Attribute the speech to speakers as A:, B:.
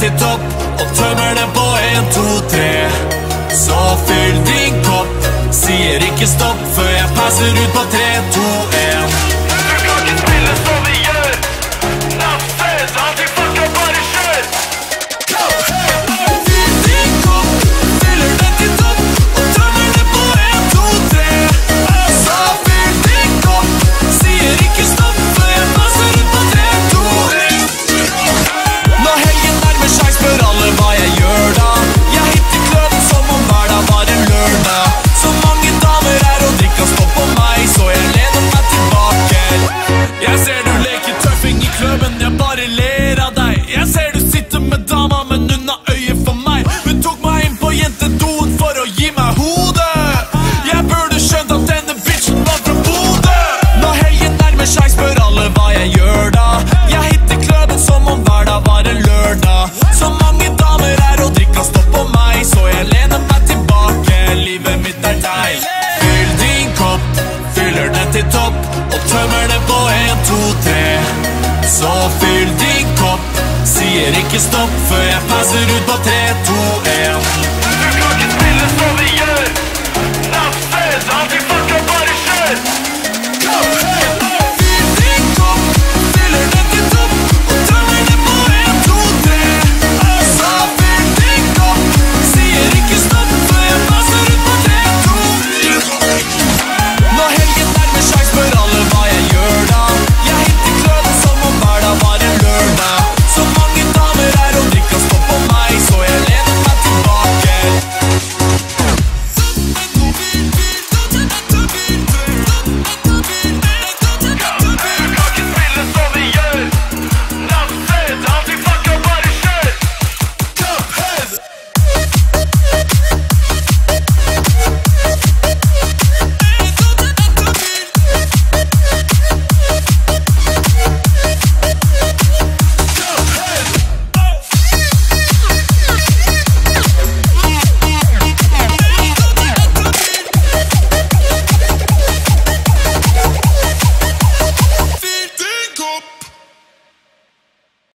A: til topp og tømmer det på 1, 2, 3. Så fyll din kopp, sier ikke stopp før jeg passer ut på 3, 2, 1.
B: Du kan ikke spille som vi gjør. Nafses, antifucka, bare kjør.
A: Fyll din kopp, fyller det til topp og tømmer det på 1, 2, 3. Så fyll din kopp, sier ikke stopp før jeg passer ut på 3, 2, 1. Når helgen nærmer seg spør alle hva jeg gjør da. Jeg hitter kløden som om hver dag var en lørdag. Så mange damer er og drikker stopp på meg, så jeg lener meg tilbake. Jeg ser du leker tøffing i kløben, jeg bare ler av deg. Jeg ser du sitter med dama, men hun har øye for meg. Hun tok meg inn på jentedoen for å gi meg hodet. Jeg burde skjønt at denne bitchen var fra Bodø. Når helgen nærmer seg spør alle hva jeg gjør da. Jeg hitter kløden som om hver dag var en lørdag. Så mange damer er og drikker stopp på meg, så jeg lener meg tilbake. Livet mitt er deg. Fyll din kopp, fyller den til topp og tømmer det på 1, 2, 3. Så fyll din kopp, sier ikke stopp før jeg passer ut på 3, 2, 1.
B: Du kan ikke spille som vi